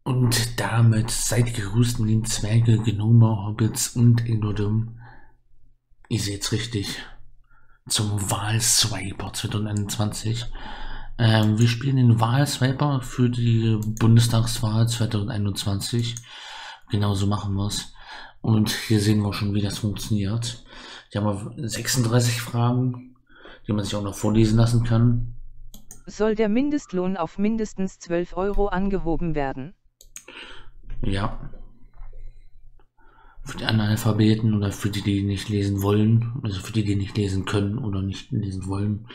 Und damit seid gegrüßt, lieben Zwerge, Gnome, Hobbits und Enodym. Ihr seht's richtig. Zum Wahlswiper 2021. Wir spielen den Wahlswiper für die Bundestagswahl 2021. Genauso machen wir's. Und hier sehen wir schon, wie das funktioniert. Hier haben wir 36 Fragen, die man sich auch noch vorlesen lassen kann. Soll der Mindestlohn auf mindestens 12 € angehoben werden? Ja. Für die Analphabeten oder für die, die nicht lesen wollen, also für die, die nicht lesen können oder nicht lesen wollen.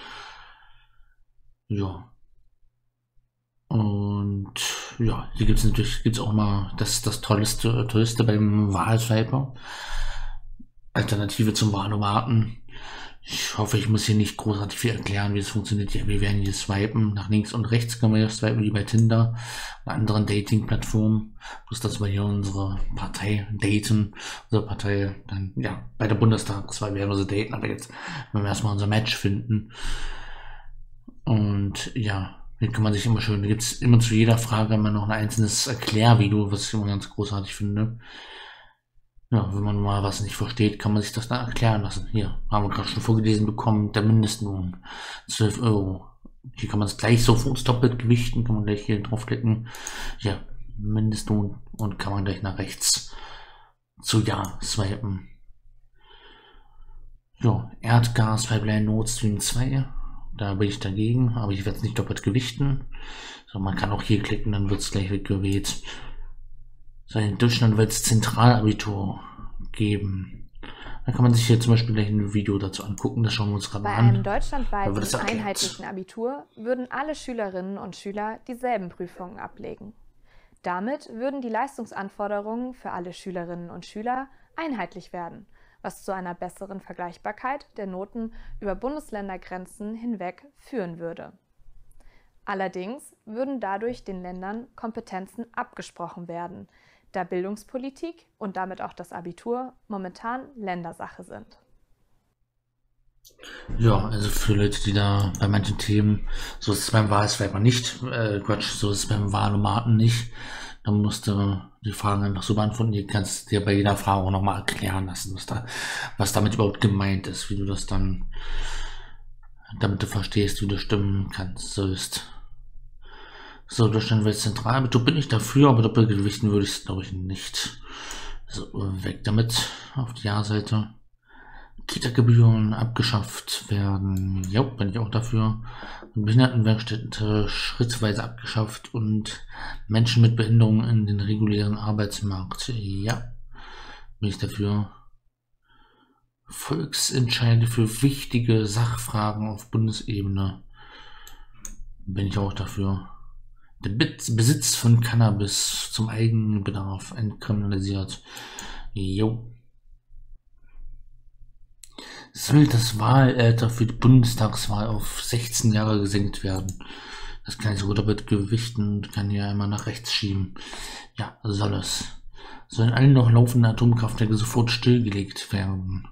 Ja. Und ja, hier gibt es natürlich auch mal das Tollste beim Wahlswiper. Alternative zum Wahlomaten. Ich hoffe, ich muss hier nicht großartig viel erklären, wie es funktioniert. Ja, wir werden hier swipen. Nach links und rechts können wir hier swipen, wie bei Tinder und anderen Dating-Plattformen. Bloß, dass wir hier unsere Partei daten. Unsere Partei dann, ja, bei der Bundestagswahl werden wir so daten, aber jetzt werden wir erstmal unser Match finden. Und ja, hier kann man sich immer schön, da gibt es immer zu jeder Frage immer noch ein einzelnes Erklärvideo, was ich immer ganz großartig finde. Ja, wenn man mal was nicht versteht, kann man sich das dann erklären lassen. Hier, haben wir gerade schon vorgelesen bekommen, der Mindestlohn, 12 €. Hier kann man es gleich so ins Doppelt gewichten, kann man gleich hier draufklicken. Ja, Mindestlohn und kann man gleich nach rechts zu Ja swipen. Ja, Erdgas, Pipeline Nord Stream 2. Da bin ich dagegen, aber ich werde es nicht doppelt gewichten. So, man kann auch hier klicken, dann wird es gleich weggewählt. In Deutschland wird es Zentralabitur geben. Da kann man sich hier zum Beispiel gleich ein Video dazu angucken. Das schauen wir uns gerade Bei an. einem deutschlandweiten einheitlichen Abitur würden alle Schülerinnen und Schüler dieselben Prüfungen ablegen. Damit würden die Leistungsanforderungen für alle Schülerinnen und Schüler einheitlich werden, was zu einer besseren Vergleichbarkeit der Noten über Bundesländergrenzen hinweg führen würde. Allerdings würden dadurch den Ländern Kompetenzen abgesprochen werden, da Bildungspolitik und damit auch das Abitur momentan Ländersache sind. Ja, also für Leute, die da bei manchen Themen, so ist es beim Wahlswiper nicht, so ist es beim Wahlomaten nicht. Da musst du die Fragen einfach so beantworten. Du kannst dir bei jeder Frage auch nochmal erklären lassen, was damit überhaupt gemeint ist, wie du das dann, damit du verstehst, wie du stimmen kannst, sollst. So, Deutschlandweit Zentralabitur bin ich dafür, aber doppelgewichten würde ich es, glaube ich, nicht. So, weg damit auf die Ja-Seite. Kita-Gebühren abgeschafft werden. Ja, bin ich auch dafür. Behindertenwerkstätte schrittweise abgeschafft und Menschen mit Behinderungen in den regulären Arbeitsmarkt. Ja, bin ich dafür. Volksentscheide für wichtige Sachfragen auf Bundesebene. Bin ich auch dafür. Der Besitz von Cannabis zum eigenen Bedarf entkriminalisiert. Jo. Soll das Wahlalter für die Bundestagswahl auf 16 Jahre gesenkt werden? Das kann ich sogar doppelt gewichten und kann hier einmal nach rechts schieben. Ja, soll es. Sollen alle noch laufenden Atomkraftwerke sofort stillgelegt werden?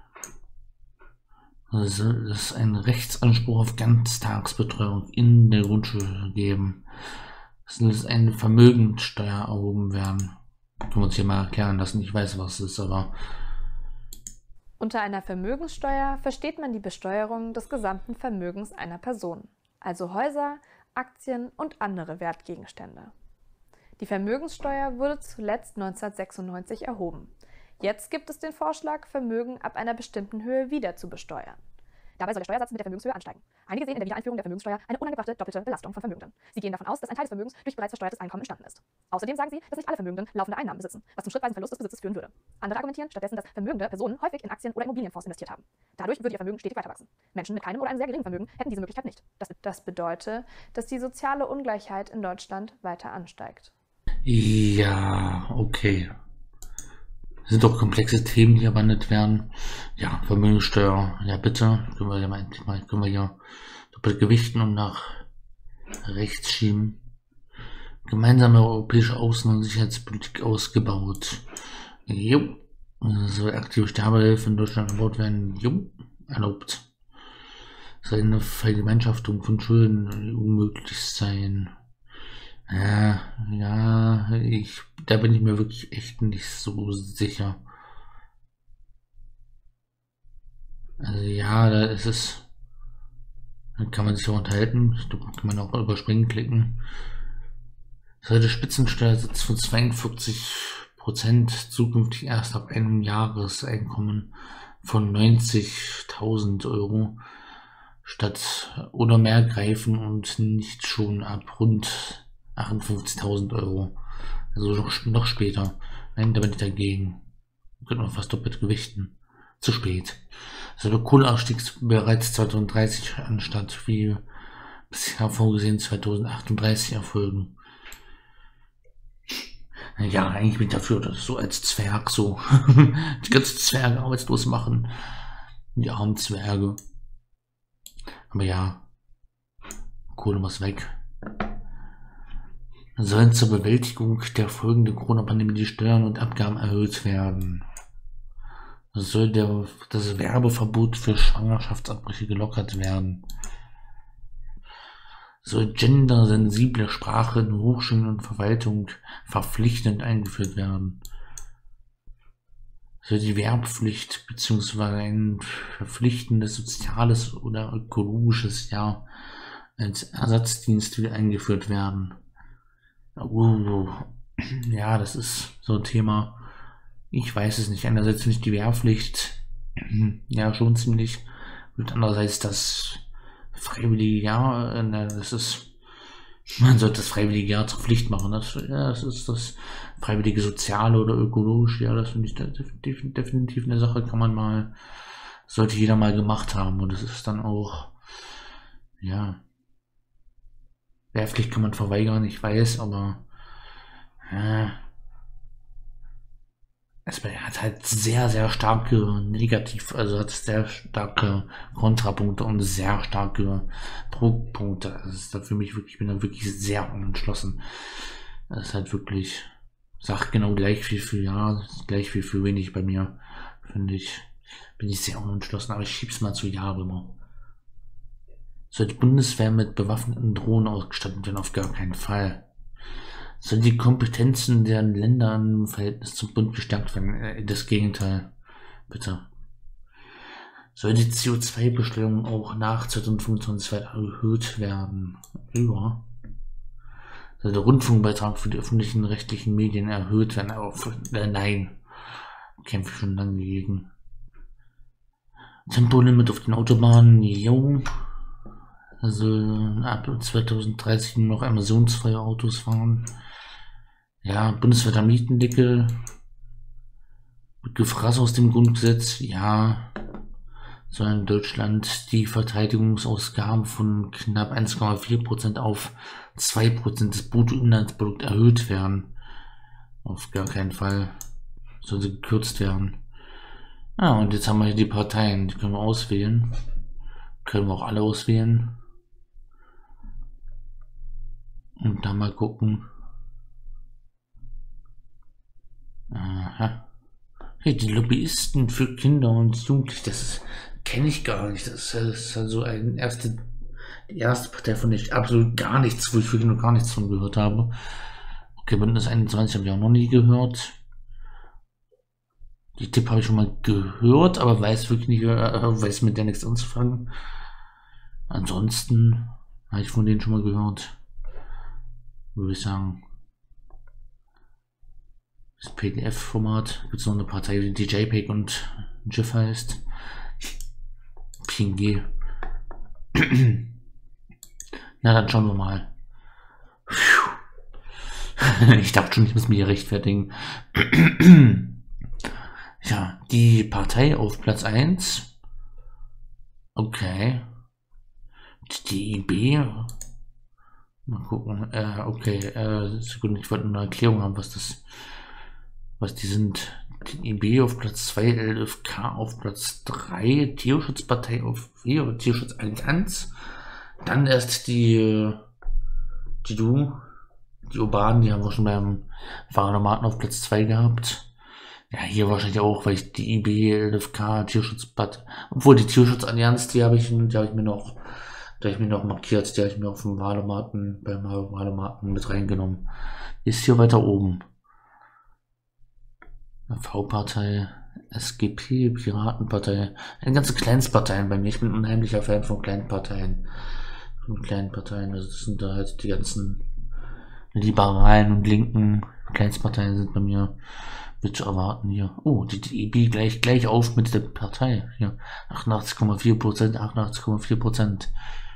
Soll es einen Rechtsanspruch auf Ganztagsbetreuung in der Grundschule geben? Soll es eine Vermögensteuer erhoben werden? Können wir uns hier mal erklären lassen. Ich weiß, was es ist, aber... Unter einer Vermögenssteuer versteht man die Besteuerung des gesamten Vermögens einer Person, also Häuser, Aktien und andere Wertgegenstände. Die Vermögenssteuer wurde zuletzt 1996 erhoben. Jetzt gibt es den Vorschlag, Vermögen ab einer bestimmten Höhe wieder zu besteuern. Dabei soll der Steuersatz mit der Vermögenshöhe ansteigen. Einige sehen in der Wiedereinführung der Vermögenssteuer eine unangebrachte doppelte Belastung von Vermögenden. Sie gehen davon aus, dass ein Teil des Vermögens durch bereits versteuertes Einkommen entstanden ist. Außerdem sagen sie, dass nicht alle Vermögenden laufende Einnahmen besitzen, was zum schrittweisen Verlust des Besitzes führen würde. Andere argumentieren stattdessen, dass vermögende Personen häufig in Aktien oder Immobilienfonds investiert haben. Dadurch würde ihr Vermögen stetig weiter wachsen. Menschen mit keinem oder einem sehr geringen Vermögen hätten diese Möglichkeit nicht. Das bedeutet, dass die soziale Ungleichheit in Deutschland weiter ansteigt. Ja, okay. Das sind doch komplexe Themen, die erwandelt werden. Ja, Vermögenssteuer, ja bitte. Können wir hier doppelt gewichten und nach rechts schieben. Gemeinsame europäische Außen- und Sicherheitspolitik ausgebaut. Jo. Soll aktive Sterbehilfe in Deutschland erbaut werden? Jo. Erlaubt. Soll eine Vergemeinschaftung von Schulden unmöglich sein? Ja, Da bin ich mir wirklich echt nicht so sicher. Also ja, da ist es. Dann kann man sich auch unterhalten. Da kann man auch überspringen klicken. Der Spitzensteuersatz von 42%, zukünftig erst ab einem Jahreseinkommen von 90.000 Euro statt oder mehr greifen und nicht schon ab rund 58.000 Euro. Also noch später. Nein, da bin ich dagegen. Könnte man fast doppelt gewichten. Zu spät. Also der Kohleausstieg bereits 2030 anstatt wie bisher vorgesehen 2038 erfolgen. Ja, eigentlich bin ich dafür, dass so als Zwerg so die ganzen Zwerge arbeitslos machen. Die armen Zwerge. Aber ja, Kohle muss weg. Sollen zur Bewältigung der Folgen der Corona-Pandemie die Steuern und Abgaben erhöht werden. Soll das Werbeverbot für Schwangerschaftsabbrüche gelockert werden. Soll gendersensible Sprache in Hochschulen und Verwaltung verpflichtend eingeführt werden. Soll die Wehrpflicht bzw. ein verpflichtendes soziales oder ökologisches Jahr als Ersatzdienst wieder eingeführt werden. Ja, das ist so ein Thema. Ich weiß es nicht. Einerseits finde ich die Wehrpflicht ja schon ziemlich gut. Andererseits das freiwillige Jahr, das ist, man sollte das freiwillige Jahr zur Pflicht machen. Das ist das freiwillige soziale oder ökologische Jahr. Das finde ich definitiv eine Sache, sollte jeder mal gemacht haben. Und das ist dann auch, ja, Wehrpflicht kann man verweigern, ich weiß, aber es hat halt sehr, sehr starke hat sehr starke Kontrapunkte und sehr starke Druckpunkte. Das ist da für mich wirklich, ich bin da wirklich sehr unentschlossen. Das ist halt wirklich, sagt genau gleich viel für ja, gleich viel für wenig bei mir, finde ich, bin ich sehr unentschlossen, aber ich schieb's mal zu ja rüber. Soll die Bundeswehr mit bewaffneten Drohnen ausgestattet werden? Auf gar keinen Fall. Sollen die Kompetenzen der Länder im Verhältnis zum Bund gestärkt werden? Das Gegenteil. Bitte. Soll die CO2-Bestellung auch nach 2025 weiter erhöht werden? Ja. Soll der Rundfunkbeitrag für die öffentlichen rechtlichen Medien erhöht werden? Nein. Kämpfe ich schon lange gegen. Tempolimit auf den Autobahnen? Jo. Also ab 2030 nur noch emissionsfreie Autos fahren. Ja, bundesweiter Mietendeckel. Gefraß aus dem Grundgesetz. Ja. Soll in Deutschland die Verteidigungsausgaben von knapp 1,4% auf 2% des Bruttoinlandsprodukts erhöht werden. Auf gar keinen Fall. Soll sie gekürzt werden. Ja, und jetzt haben wir hier die Parteien. Die können wir auswählen. Können wir auch alle auswählen. Und dann mal gucken. Aha. Hey, die Lobbyisten für Kinder und Jugendliche, das kenne ich gar nicht. Das ist also die erste Partei, von der ich absolut gar nichts, wo ich wirklich noch gar nichts von gehört habe. Okay, Bündnis 21 habe ich auch noch nie gehört. Die Tipp habe ich schon mal gehört, aber weiß wirklich nicht, weiß mit der nichts anzufangen. Ansonsten habe ich von denen schon mal gehört. Würde ich sagen. Das PDF-Format. Gibt es noch eine Partei, die JPEG und GIF heißt. PNG. Na, dann schauen wir mal. Ich dachte schon, ich muss mich hier rechtfertigen. Ja, die Partei auf Platz 1. Okay. Die IB. Mal gucken. Okay. Sekunde, ich wollte eine Erklärung haben, was die sind. Die IB auf Platz 2, LFK auf Platz 3, Tierschutzpartei auf 4 oder Tierschutzallianz. Dann erst die Urbanen, die haben wir schon beim Fahrradomaten auf Platz 2 gehabt. Ja, hier wahrscheinlich auch, weil ich die IB, LFK, Tierschutzpartei, obwohl die Tierschutzallianz, die habe ich mir noch Da ich mir noch markiert, die habe ich mir auf dem Wahlomaten, beim Wahlomaten mit reingenommen. Ist hier weiter oben. V-Partei, SGP, Piratenpartei, eine ganze Kleinstparteien bei mir. Ich bin ein unheimlicher Fan von Kleinparteien. Also das sind da halt die ganzen liberalen und linken Kleinstparteien sind bei mir mit zu erwarten hier. Oh, die DIB gleich auf mit der Partei. Hier, 88,4%, 88,4%.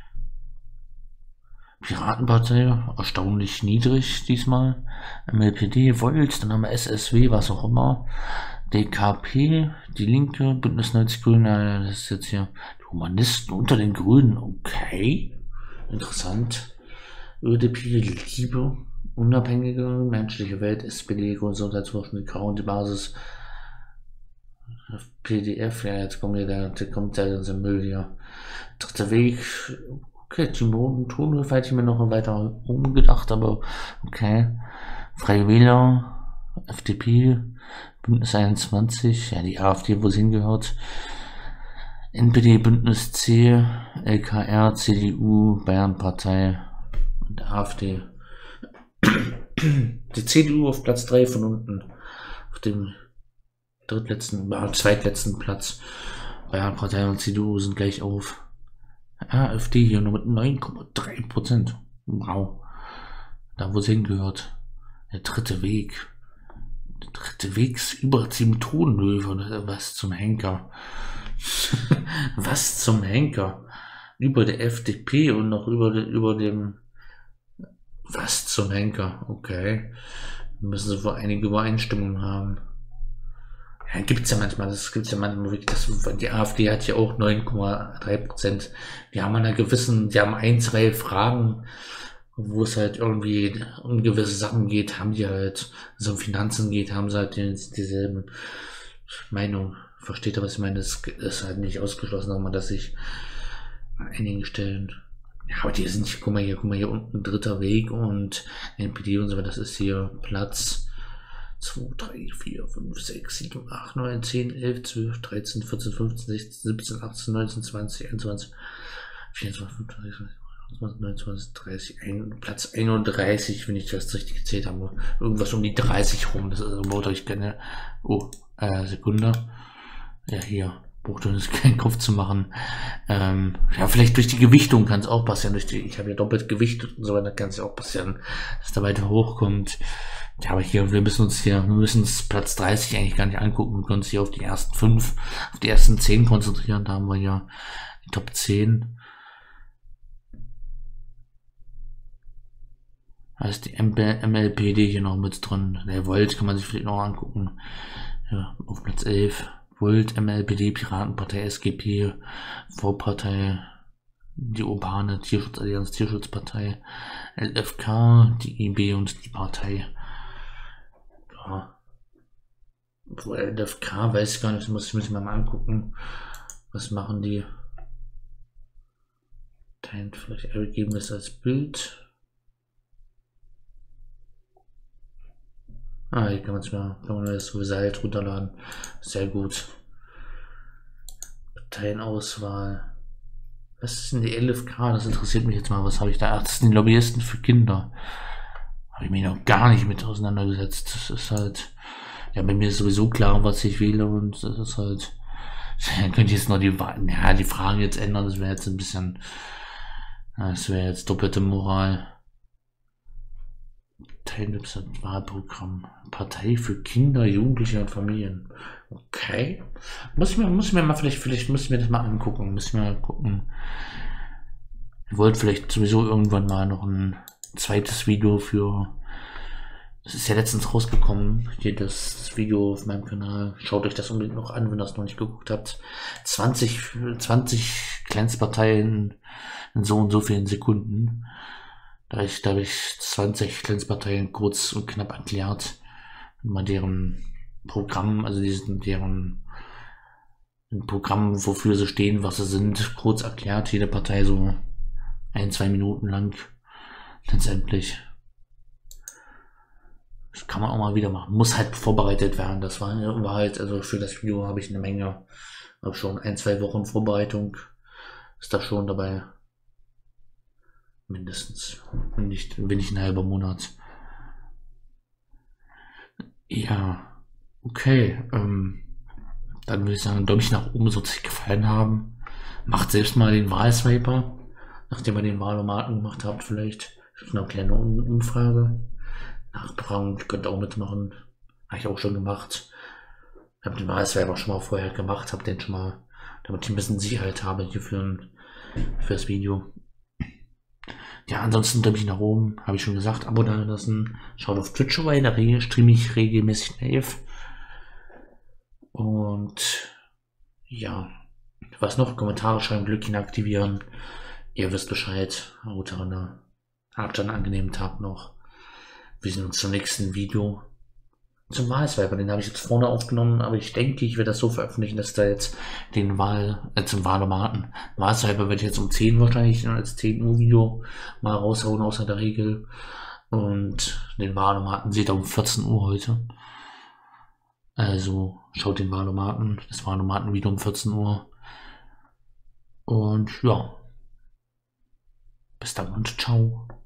Piratenpartei, erstaunlich niedrig diesmal. MLPD, Volt, dann haben wir SSW, was auch immer. DKP, die Linke, Bündnis 90 Grüne, das ist jetzt hier die Humanisten unter den Grünen. Okay, interessant. ÖDP, Liebe, unabhängige, menschliche Welt, SPD, Gesundheitsforschung, Grau und die Basis. PDF, ja, jetzt kommt der ganze Müll hier. Dritter Weg. Okay, Timo Tonhöfe hätte ich mir noch weiter umgedacht, aber okay. Freie Wähler, FDP, Bündnis 21, ja, die AfD, wo sie hingehört. NPD, Bündnis C, LKR, CDU, Bayernpartei und AfD. Die CDU auf Platz 3 von unten. Auf dem zweitletzten Platz. Bayernpartei und CDU sind gleich auf. AfD hier nur mit 9,3%. Wow. Da, wo es hingehört. Der dritte Weg. Der dritte Wegs überziehen Tonhöfe. Was zum Henker. Was zum Henker. Über der FDP und noch über dem. Was zum Henker. Okay. Müssen sie wohl einige Übereinstimmungen haben. Ja, gibt's ja manchmal wirklich, die AfD hat ja auch 9,3%. Die haben die haben 1 Fragen, wo es halt irgendwie um gewisse Sachen geht, haben die halt, also um Finanzen geht, haben sie halt dieselben Meinung. Versteht ihr, was ich meine? Es ist halt nicht ausgeschlossen, aber dass sich an einigen Stellen, ja, aber die sind, guck mal hier unten dritter Weg und NPD und so weiter, das ist hier Platz 2, 3, 4, 5, 6, 7, 8, 9, 10, 11, 12, 13, 14, 15, 16, 17, 18, 19, 20, 21, 24, 25, 29, 30, Platz 31, wenn ich das richtig gezählt habe. Irgendwas um die 30 rum. Das ist also Motor, ich kenne. Oh, Sekunde. Ja, hier. Braucht uns keinen Kopf zu machen. Ja, vielleicht durch die Gewichtung kann es auch passieren. Ich habe ja doppelt Gewicht und so weiter, kann es ja auch passieren, dass da weiter hochkommt. Ja, aber hier, wir müssen uns Platz 30 eigentlich gar nicht angucken. Wir können uns hier auf die ersten 5, auf die ersten 10 konzentrieren. Da haben wir ja die Top 10. Da ist die MLPD hier noch mit drin. Der Volt kann man sich vielleicht noch angucken. Ja, auf Platz 11. Volt, MLPD, Piratenpartei, SGP, V-Partei, die Urbane Tierschutzallianz, Tierschutzpartei, LFK, die IB und die Partei. Ja. LFK weiß ich gar nicht, muss ich mir mal angucken. Was machen die? Teilen vielleicht geben das als Bild. Hier kann man das sowieso halt runterladen. Sehr gut. Parteienauswahl. Was ist denn die LFK? Das interessiert mich jetzt mal. Was habe ich da? Ach, das sind die Lobbyisten für Kinder. Habe ich mich noch gar nicht mit auseinandergesetzt. Das ist halt, ja, bei mir ist sowieso klar, was ich wähle, und das ist halt, dann könnte ich jetzt noch die Fragen jetzt ändern. Das wäre jetzt ein bisschen, das wäre jetzt doppelte Moral. Wahlprogramm. Partei für Kinder, Jugendliche und Familien. Okay. Muss ich mir mal vielleicht muss ich mir das mal angucken. Muss ich mal gucken. Ich wollte vielleicht sowieso irgendwann mal noch ein zweites Video für. Es ist ja letztens rausgekommen. Hier das Video auf meinem Kanal. Schaut euch das unbedingt noch an, wenn ihr das noch nicht geguckt habt. 20 Kleinstparteien in so und so vielen Sekunden. Da habe ich 20 Kleinstparteien kurz und knapp erklärt, mal deren Programm, also deren Programm, wofür sie stehen, was sie sind, kurz erklärt, jede Partei so 1-2 Minuten lang. Letztendlich. Das kann man auch mal wieder machen. Muss halt vorbereitet werden. Das war halt, also für das Video habe ich eine Menge, habe schon 1-2 Wochen Vorbereitung. Ist da schon dabei. Mindestens. Wenn nicht ein halber Monat. Ja, okay. Dann würde ich sagen, Däumchen nach oben sollte sich gefallen haben. Macht selbst mal den Wahlswiper, nachdem ihr den Wahlomaten gemacht habt, vielleicht. Das ist eine kleine Umfrage. Nachbefragung, könnt ihr auch mitmachen. Habe ich auch schon gemacht. Ich habe den Wahlswiper schon mal vorher gemacht, habe den schon mal, damit ich ein bisschen Sicherheit habe hier für das Video. Ja, ansonsten Däumchen nach oben, habe ich schon gesagt, Abo da lassen. Schaut auf Twitch vorbei, da streame ich regelmäßig live. Und ja, was noch? Kommentare schreiben, Glöckchen aktivieren. Ihr wisst Bescheid. Habt einen angenehmen Tag noch. Wir sehen uns zum nächsten Video. Zum Wahlswiper, den habe ich jetzt vorne aufgenommen, aber ich denke, ich werde das so veröffentlichen, dass da jetzt den zum Wahlomaten. Wahlswiper werde ich jetzt um 10 wahrscheinlich als 10 Uhr Video mal raushauen, außer der Regel. Und den Wahlomaten seht ihr um 14 Uhr heute. Also schaut das Wahlomaten-Video um 14 Uhr. Und ja, bis dann und ciao.